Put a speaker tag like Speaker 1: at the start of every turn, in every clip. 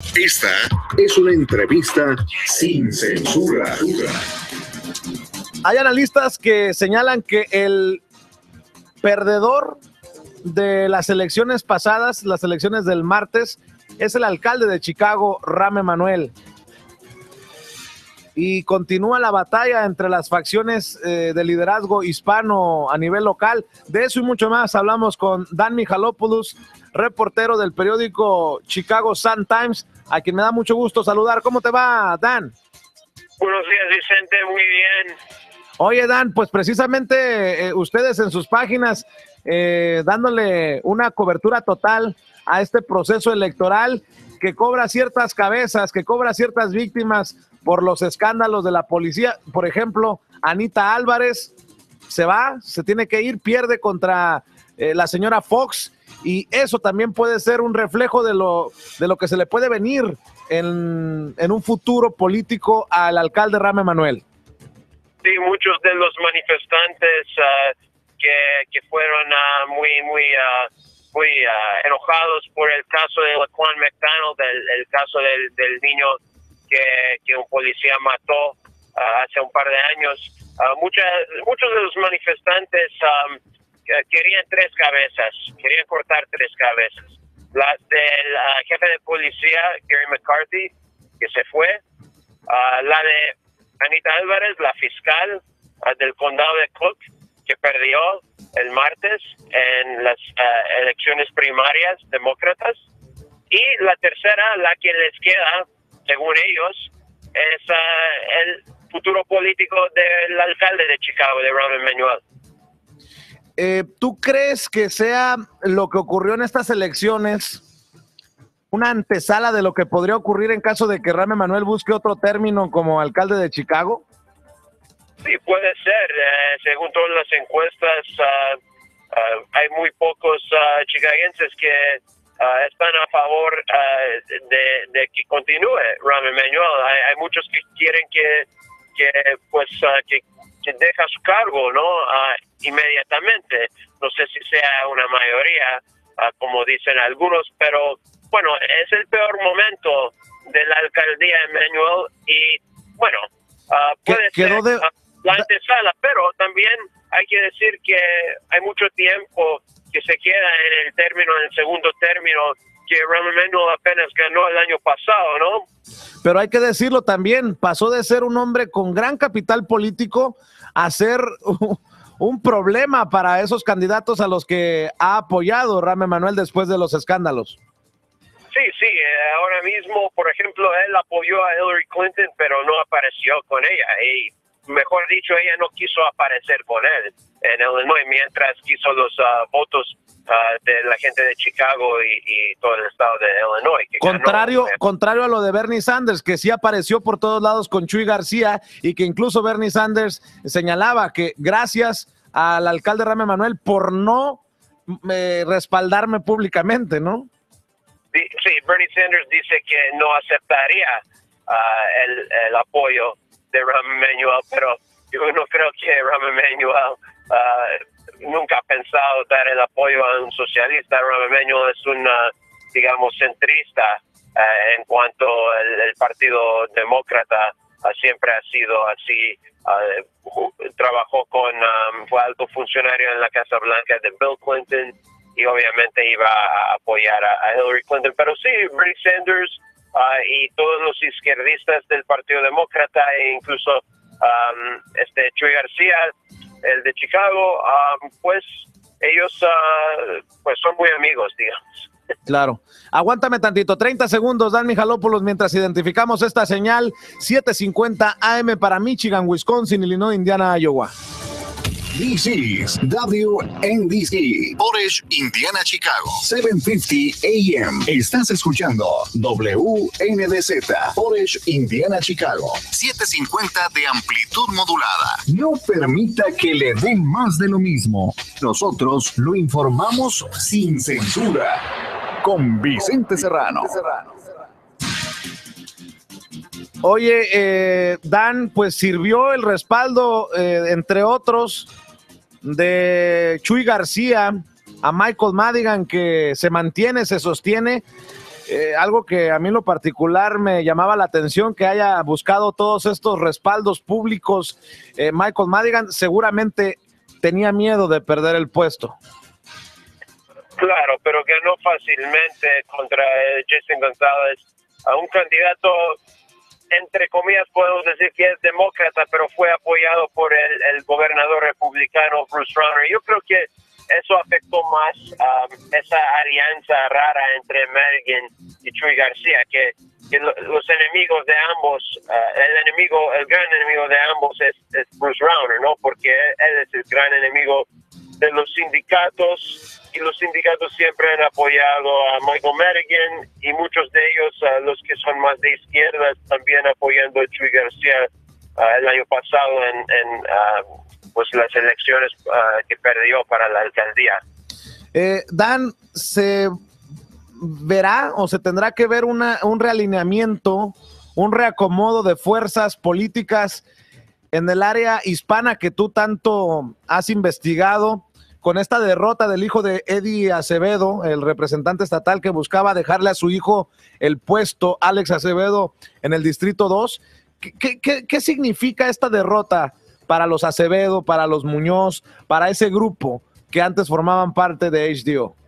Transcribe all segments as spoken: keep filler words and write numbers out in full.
Speaker 1: Esta es una entrevista sin censura.
Speaker 2: Hay analistas que señalan que el perdedor de las elecciones pasadas, las elecciones del martes, es el alcalde de Chicago, Rahm Emanuel. Y continúa la batalla entre las facciones eh, de liderazgo hispano a nivel local. De eso y mucho más hablamos con Dan Michalopoulos, reportero del periódico Chicago Sun-Times, a quien me da mucho gusto saludar. ¿Cómo te va, Dan?
Speaker 3: Buenos días, Vicente, muy bien.
Speaker 2: Oye, Dan, pues precisamente eh, ustedes en sus páginas eh, dándole una cobertura total a este proceso electoral que cobra ciertas cabezas, que cobra ciertas víctimas por los escándalos de la policía. Por ejemplo, Anita Álvarez se va, se tiene que ir, pierde contra eh, la señora Fox, y eso también puede ser un reflejo de lo, de lo que se le puede venir en, en un futuro político al alcalde Rahm Emanuel.
Speaker 3: Sí, muchos de los manifestantes uh, que, que fueron uh, muy, muy, uh, muy uh, enojados por el caso de Laquan McDonald, el, el caso del, del niño que, que un policía mató uh, hace un par de años. Uh, muchas, muchos de los manifestantes um, querían tres cabezas, querían cortar tres cabezas. La del uh, jefe de policía, Gary McCarthy, que se fue, uh, la de Anita Álvarez, la fiscal uh, del condado de Cook, que perdió el martes en las uh, elecciones primarias demócratas, y la tercera, la que les queda, según ellos, es uh, el futuro político del alcalde de Chicago, de Rahm Emanuel.
Speaker 2: Eh, ¿Tú crees que sea lo que ocurrió en estas elecciones una antesala de lo que podría ocurrir en caso de que Rahm Emanuel busque otro término como alcalde de Chicago?
Speaker 3: Sí, puede ser. Eh, según todas las encuestas, uh, uh, hay muy pocos uh, chicagenses que uh, están a favor uh, de, de que continúe Rahm Emanuel. Hay, hay muchos que quieren que, que pues, uh, que, que deja su cargo, ¿no? Uh, inmediatamente. No sé si sea una mayoría, uh, como dicen algunos, pero bueno, es el peor momento de la alcaldía Emanuel y bueno, uh, puede ser
Speaker 2: de...
Speaker 3: uh, la antesala, pero también hay que decir que hay mucho tiempo que se queda en el término, en el segundo término, que Rahm Emanuel apenas ganó el año pasado, ¿no?
Speaker 2: Pero hay que decirlo también, pasó de ser un hombre con gran capital político a ser un problema para esos candidatos a los que ha apoyado Rahm Emanuel después de los escándalos.
Speaker 3: Sí, sí, ahora mismo, por ejemplo, él apoyó a Hillary Clinton, pero no apareció con ella, y mejor dicho, ella no quiso aparecer con él en Illinois, mientras quiso los uh, votos uh, de la gente de Chicago y, y todo el estado de Illinois. Que
Speaker 2: contrario,
Speaker 3: ganó.
Speaker 2: contrario a lo de Bernie Sanders, que sí apareció por todos lados con Chuy García, y que incluso Bernie Sanders señalaba que gracias al alcalde Rahm Emanuel por no eh, respaldarme públicamente, ¿no?
Speaker 3: Sí, sí, Bernie Sanders dice que no aceptaría uh, el, el apoyo de Rahm Emanuel, pero yo no creo que Rahm Emanuel uh, nunca ha pensado dar el apoyo a un socialista. Rahm Emanuel es un, uh, digamos, centrista uh, en cuanto el, el Partido Demócrata uh, siempre ha sido así. Uh, trabajó con, um, fue alto funcionario en la Casa Blanca de Bill Clinton y obviamente iba a apoyar a, a Hillary Clinton. Pero sí, Bernie Sanders Uh, y todos los izquierdistas del Partido Demócrata e incluso um, este Chuy García, el de Chicago, um, pues ellos uh, pues son muy amigos, digamos.
Speaker 2: Claro. Aguántame tantito, treinta segundos, Dan Michalopoulos, mientras identificamos esta señal, setecientos cincuenta A M para Michigan, Wisconsin, Illinois, Indiana, Iowa.
Speaker 1: This is W N D C, Portage, Indiana, Chicago, setecientos cincuenta A M. Estás escuchando W N D Z, Portage, Indiana, Chicago, setecientos cincuenta de amplitud modulada. No permita que le den más de lo mismo. Nosotros lo informamos sin censura. Con Vicente Serrano.
Speaker 2: Oye, eh, Dan, pues sirvió el respaldo, eh, entre otros, de Chuy García a Michael Madigan, que se mantiene, se sostiene, eh, algo que a mí en lo particular me llamaba la atención, que haya buscado todos estos respaldos públicos. eh, Michael Madigan seguramente tenía miedo de perder el puesto.
Speaker 3: Claro, pero ganó fácilmente contra eh, Jason González, a un candidato, entre comillas, podemos decir que es demócrata, pero fue apoyado por el, el gobernador republicano Bruce Rauner. Yo creo que eso afectó más um, esa alianza rara entre Madigan y Chuy García, que, que lo, los enemigos de ambos, uh, el enemigo, el gran enemigo de ambos es, es Bruce Rauner, ¿no? Porque él es el gran enemigo de los sindicatos, y los sindicatos siempre han apoyado a Michael Madigan, y muchos de ellos, uh, los que son más de izquierda, también apoyando a Chuy García uh, el año pasado en, en uh, pues las elecciones uh, que perdió para la alcaldía.
Speaker 2: Eh, Dan, ¿se verá o se tendrá que ver una, un realineamiento, un reacomodo de fuerzas políticas en el área hispana que tú tanto has investigado, con esta derrota del hijo de Eddie Acevedo, el representante estatal que buscaba dejarle a su hijo el puesto, Alex Acevedo, en el Distrito dos? ¿Qué, qué, qué significa esta derrota para los Acevedo, para los Muñoz, para ese grupo que antes formaban parte de H D O?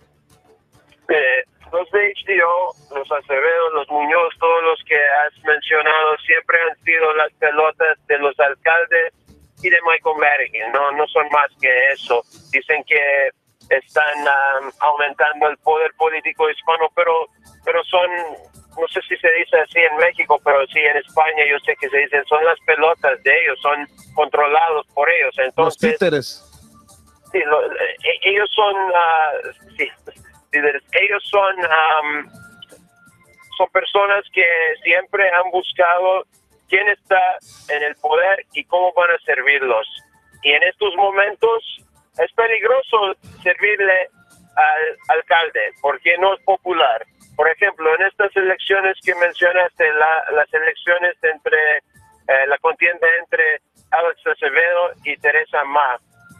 Speaker 3: Eh, los de H D O, los Acevedo, los Muñoz, todos los que has mencionado, siempre han sido las pelotas de los alcaldes y de Michael Madigan. No, no son más que eso. Dicen que están um, aumentando el poder político hispano, pero, pero son, no sé si se dice así en México, pero sí en España yo sé que se dicen, son las pelotas de ellos, son controlados por ellos. Entonces,
Speaker 2: los títeres.
Speaker 3: Sí, lo, ellos son, uh, sí, títeres. Ellos son, um, son personas que siempre han buscado quién está en el poder y cómo van a servirlos. Y en estos momentos es peligroso servirle al alcalde porque no es popular. Por ejemplo, en estas elecciones que mencionaste, la, las elecciones entre eh, la contienda entre Alex Acevedo y Teresa Ma,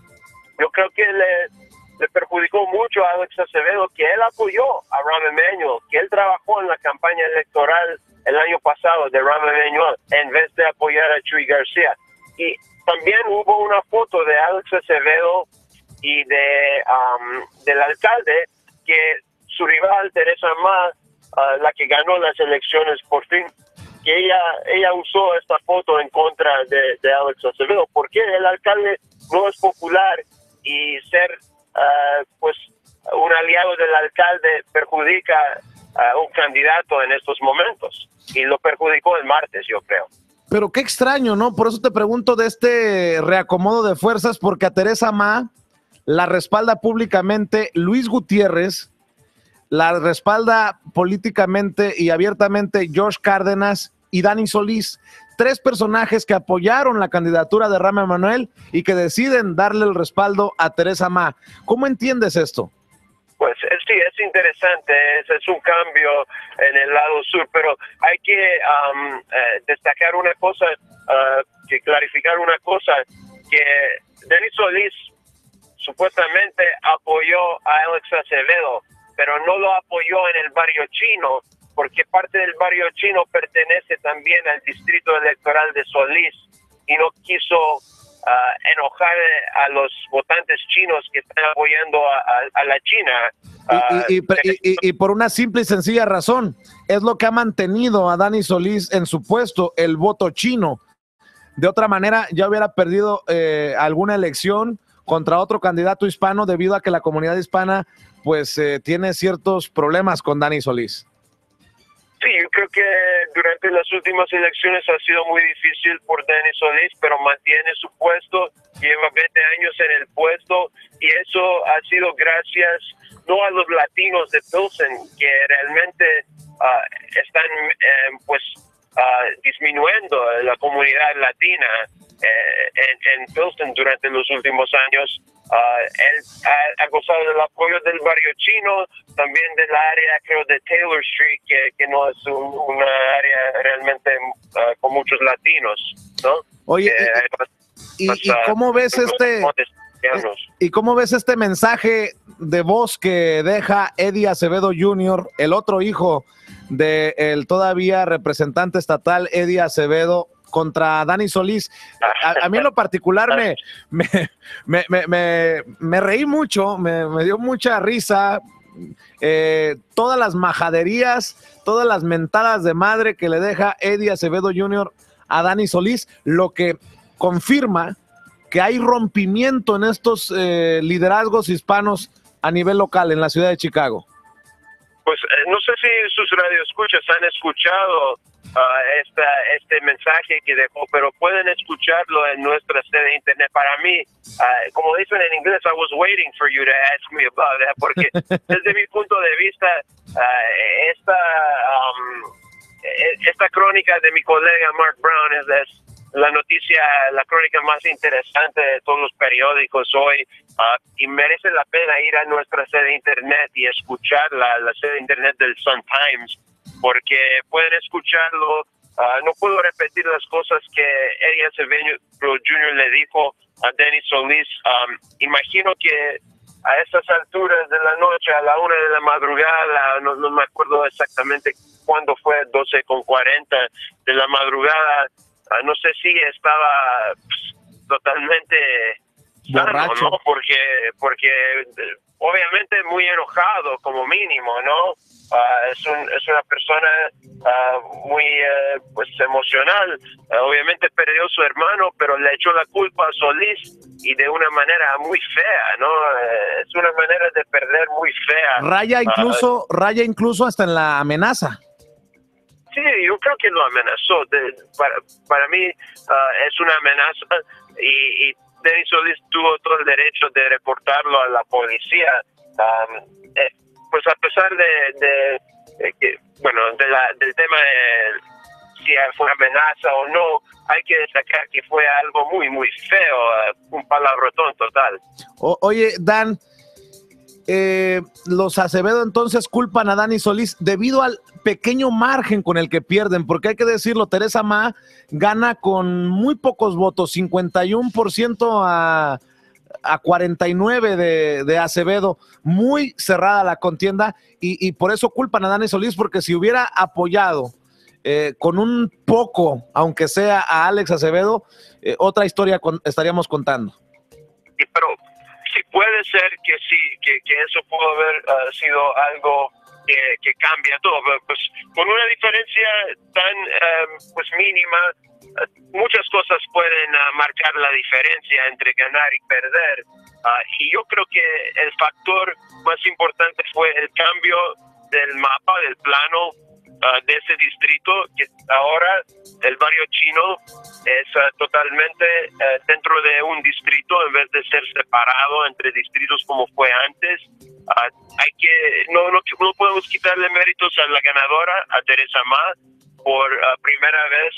Speaker 3: yo creo que le, le perjudicó mucho a Alex Acevedo que él apoyó a Rahm Emanuel, que él trabajó en la campaña electoral el año pasado de Rahm Emanuel en vez de apoyar a Chuy García. Y también hubo una foto de Alex Acevedo y de um, del alcalde, que su rival Teresa Ma, uh, la que ganó las elecciones por fin, que ella ella usó esta foto en contra de, de Alex Acevedo, porque el alcalde no es popular y ser uh, pues un aliado del alcalde perjudica a un candidato en estos momentos, y lo perjudicó el martes, yo creo.
Speaker 2: Pero qué extraño, ¿no? Por eso te pregunto de este reacomodo de fuerzas, porque a Teresa Ma la respalda públicamente Luis Gutiérrez, la respalda políticamente y abiertamente Josh Cárdenas y Dani Solís, tres personajes que apoyaron la candidatura de Rahm Emanuel y que deciden darle el respaldo a Teresa Ma. ¿Cómo entiendes esto?
Speaker 3: Pues sí, es interesante, es, es un cambio en el lado sur, pero hay que um, eh, destacar una cosa, uh, que clarificar una cosa, que Dani Solís supuestamente apoyó a Alex Acevedo, pero no lo apoyó en el barrio chino, porque parte del barrio chino pertenece también al distrito electoral de Solís, y no quiso Uh, enojar a los votantes chinos que están apoyando a, a, a la China. Uh,
Speaker 2: y, y, y, y, y por una simple y sencilla razón, es lo que ha mantenido a Dani Solís en su puesto, el voto chino. De otra manera, ya hubiera perdido eh, alguna elección contra otro candidato hispano, debido a que la comunidad hispana pues eh, tiene ciertos problemas con Dani Solís.
Speaker 3: Sí, yo creo que durante las últimas elecciones ha sido muy difícil por Dani Solís, pero mantiene su puesto, lleva veinte años en el puesto, y eso ha sido gracias no a los latinos de Pilsen, que realmente uh, están eh, pues uh, disminuyendo la comunidad latina eh, en, en Pilsen durante los últimos años. Uh, él ha, ha gozado del apoyo del barrio chino, también del área, creo, de Taylor Street, que, que no es un, una área realmente uh, con muchos latinos, ¿no?
Speaker 2: Oye,
Speaker 3: eh,
Speaker 2: y,
Speaker 3: más,
Speaker 2: y, ¿y cómo ves este, ¿Y cómo ves este mensaje de voz que deja Eddie Acevedo junior, el otro hijo del todavía representante estatal Eddie Acevedo, contra Dani Solís? A, a mí en lo particular me, me, me, me, me, me reí mucho, me, me dio mucha risa, eh, todas las majaderías, todas las mentadas de madre que le deja Eddie Acevedo junior a Dani Solís, lo que confirma que hay rompimiento en estos eh, liderazgos hispanos a nivel local en la ciudad de Chicago.
Speaker 3: Pues eh, no sé si sus radioescuchas han escuchado uh, esta, este mensaje que dejó, pero pueden escucharlo en nuestra sede de internet. Para mí, uh, como dicen en inglés, I was waiting for you to ask me about that, porque desde mi punto de vista, uh, esta, um, esta crónica de mi colega Mark Brown es, es la noticia, la crónica más interesante de todos los periódicos hoy, uh, y merece la pena ir a nuestra sede de internet y escuchar la, la sede de internet del Sun Times, porque pueden escucharlo. Uh, no puedo repetir las cosas que Eddie Acevedo junior le dijo a Dani Solís. Um, imagino que a estas alturas de la noche, a la una de la madrugada, no, no me acuerdo exactamente cuándo fue, doce con cuarenta de la madrugada, Uh, no sé si estaba pues, totalmente sano, ¿no? Porque, porque obviamente muy enojado como mínimo, ¿no? Uh, es, un, es una persona uh, muy uh, pues emocional. Uh, obviamente perdió a su hermano, pero le echó la culpa a Solís y de una manera muy fea, ¿no? Uh, es una manera de perder muy fea.
Speaker 2: Raya incluso, uh, raya incluso hasta en la amenaza.
Speaker 3: Sí, yo creo que lo amenazó. De, para, para mí uh, es una amenaza y, y Dani Solís tuvo todo el derecho de reportarlo a la policía. Um, eh, pues a pesar de, de, de que, bueno, de la, del tema de si fue amenaza o no, hay que destacar que fue algo muy, muy feo, uh, un palabrotón total.
Speaker 2: O, oye, Dan, eh, los Acevedo entonces culpan a Dani Solís debido al pequeño margen con el que pierden, porque hay que decirlo, Teresa Ma gana con muy pocos votos, cincuenta y uno por ciento a, a cuarenta y nueve de, de Acevedo, muy cerrada la contienda, y, y por eso culpan a Dani Solís, porque si hubiera apoyado eh, con un poco, aunque sea a Alex Acevedo, eh, otra historia con, estaríamos contando.
Speaker 3: Sí, pero sí puede ser que sí, que, que eso pudo haber uh, sido algo Que, que cambia todo, pues con una diferencia tan um, pues mínima, uh, muchas cosas pueden uh, marcar la diferencia entre ganar y perder, uh, y yo creo que el factor más importante fue el cambio del mapa, del plano uh, de ese distrito, que ahora el barrio chino es uh, totalmente uh, dentro de un distrito en vez de ser separado entre distritos como fue antes. Uh, hay que no, no no podemos quitarle méritos a la ganadora, a Teresa Ma, por uh, primera vez.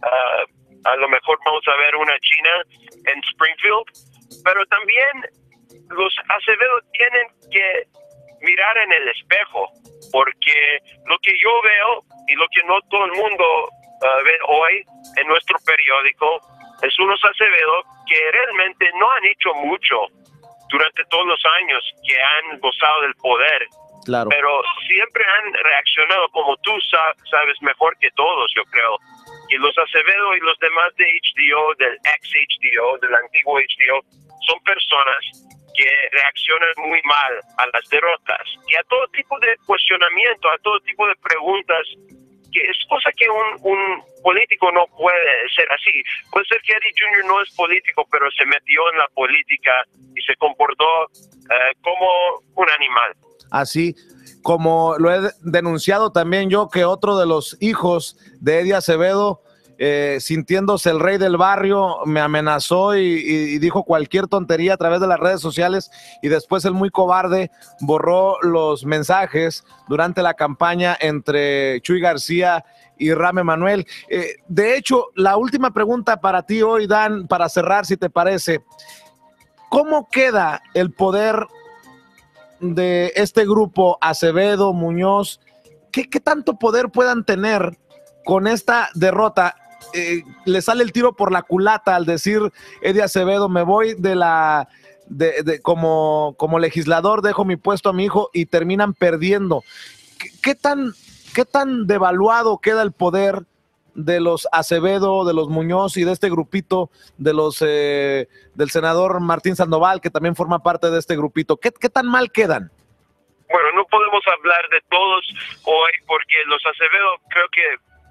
Speaker 3: Uh, a lo mejor vamos a ver una china en Springfield, pero también los Acevedo tienen que mirar en el espejo, porque lo que yo veo y lo que no todo el mundo uh, ve hoy en nuestro periódico es unos Acevedo que realmente no han hecho mucho durante todos los años que han gozado del poder,
Speaker 2: claro,
Speaker 3: pero siempre han reaccionado como tú sabes mejor que todos, yo creo. Y los Acevedo y los demás de H D O, del ex H D O, del antiguo H D O, son personas que reaccionan muy mal a las derrotas y a todo tipo de cuestionamiento, a todo tipo de preguntas, que es cosa que un, un político no puede ser así. Puede ser que Eddie junior no es político, pero se metió en la política y se comportó eh, como un animal.
Speaker 2: Así como lo he denunciado también yo, que otro de los hijos de Eddie Acevedo, eh, sintiéndose el rey del barrio, me amenazó y, y, y dijo cualquier tontería a través de las redes sociales, y después el muy cobarde borró los mensajes durante la campaña entre Chuy García y Rame Manuel. Eh, de hecho, la última pregunta para ti hoy, Dan, para cerrar, si te parece, ¿cómo queda el poder de este grupo Acevedo, Muñoz? ¿Qué, qué tanto poder puedan tener con esta derrota? Eh, le sale el tiro por la culata al decir Eddie Acevedo, me voy de la de, de como, como legislador dejo mi puesto a mi hijo y terminan perdiendo. ¿Qué, qué tan, qué tan devaluado queda el poder de los Acevedo, de los Muñoz y de este grupito de los eh, del senador Martín Sandoval, que también forma parte de este grupito? ¿Qué, qué tan mal quedan?
Speaker 3: Bueno, no podemos hablar de todos hoy porque los Acevedo, creo que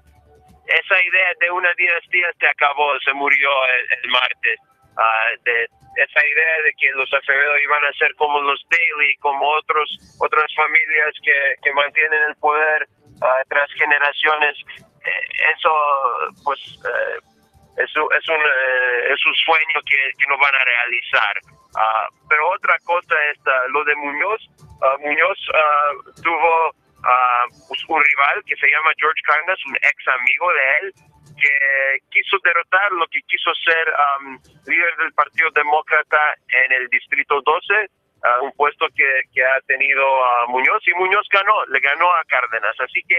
Speaker 3: esa idea de una dinastía se acabó, se murió el, el martes. Uh, de esa idea de que los Acevedo iban a ser como los Daly, como otros otras familias que, que mantienen el poder uh, tras generaciones. Eso pues eh, es, un, es, un, eh, es un sueño que, que no van a realizar. Uh, pero otra cosa es uh, lo de Muñoz. Uh, Muñoz uh, tuvo uh, un rival que se llama George Cárdenas, un ex amigo de él, que quiso derrotar lo que quiso ser um, líder del Partido Demócrata en el Distrito doce, uh, un puesto que, que ha tenido uh, Muñoz, y Muñoz ganó, le ganó a Cárdenas. Así que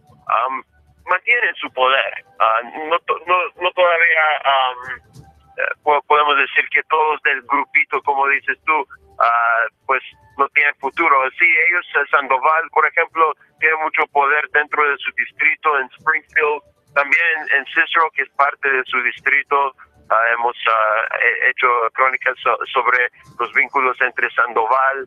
Speaker 3: um, mantienen su poder. Uh, no, no, no todavía um, uh, podemos decir que todos del grupito, como dices tú, uh, pues no tienen futuro. Sí, ellos, Sandoval, por ejemplo, tiene mucho poder dentro de su distrito, en Springfield, también en, en Cicero, que es parte de su distrito. Uh, hemos uh, hecho crónicas so, sobre los vínculos entre Sandoval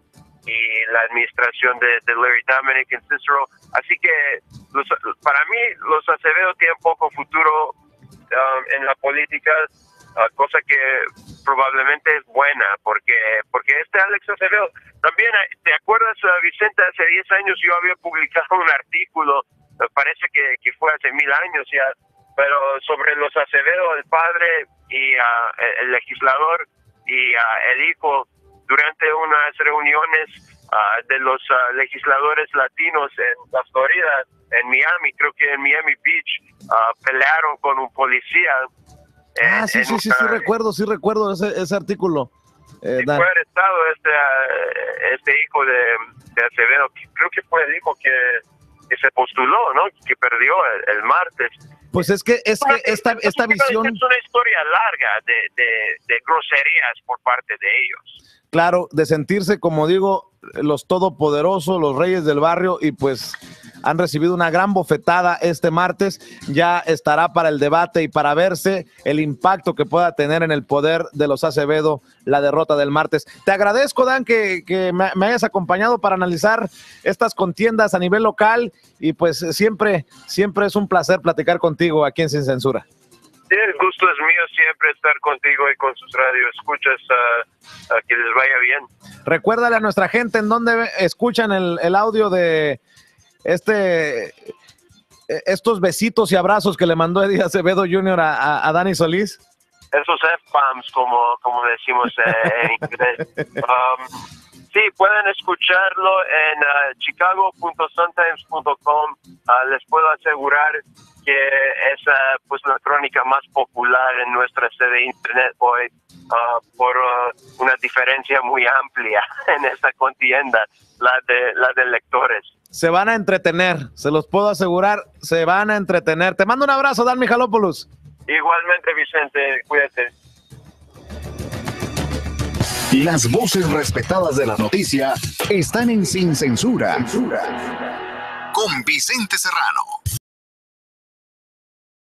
Speaker 3: y la administración de, de Larry Dominic en Cicero. Así que los, para mí los Acevedo tienen poco futuro um, en la política, uh, cosa que probablemente es buena, porque porque este Alex Acevedo, también, ¿te acuerdas, uh, Vicente? Hace diez años yo había publicado un artículo, me parece que, que fue hace mil años ya, pero sobre los Acevedo, el padre y uh, el legislador y uh, el hijo, durante unas reuniones uh, de los uh, legisladores latinos en la Florida, en Miami, creo que en Miami Beach, uh, pelearon con un policía.
Speaker 2: Ah,
Speaker 3: en,
Speaker 2: sí,
Speaker 3: en
Speaker 2: sí,
Speaker 3: una,
Speaker 2: sí, sí, recuerdo, sí recuerdo ese, ese artículo. Eh,
Speaker 3: y fue arrestado este, uh, este hijo de, de Acevedo, que creo que fue el hijo que, que se postuló, ¿no? Que perdió el, el martes.
Speaker 2: Pues es que, es que esta, esta visión...
Speaker 3: Es una historia larga de, de, de groserías por parte de ellos.
Speaker 2: Claro, de sentirse, como digo, los todopoderosos, los reyes del barrio, y pues han recibido una gran bofetada este martes. Ya estará para el debate y para verse el impacto que pueda tener en el poder de los Acevedo la derrota del martes. Te agradezco, Dan, que, que me, me hayas acompañado para analizar estas contiendas a nivel local, y pues siempre, siempre es un placer platicar contigo aquí en Sin Censura.
Speaker 3: Sí, el gusto es mío siempre estar contigo y con sus radioescuchas, uh, uh, que les vaya bien.
Speaker 2: Recuérdale a nuestra gente en dónde escuchan el, el audio de este estos besitos y abrazos que le mandó Eddie Acevedo junior a, a, a Dani Solís.
Speaker 3: Esos F-bombs, como, como decimos eh, en inglés. Um, sí, pueden escucharlo en uh, chicago punto sun times punto com. Uh, les puedo asegurar que es uh, pues la crónica más popular en nuestra sede de internet hoy, uh, por uh, una diferencia muy amplia en esta contienda, la de la de lectores.
Speaker 2: Se van a entretener, se los puedo asegurar, se van a entretener. Te mando un abrazo, Dan Mijalopoulos.
Speaker 3: Igualmente, Vicente, cuídate.
Speaker 1: Las voces respetadas de la noticia están en Sin Censura. Con Vicente Serrano.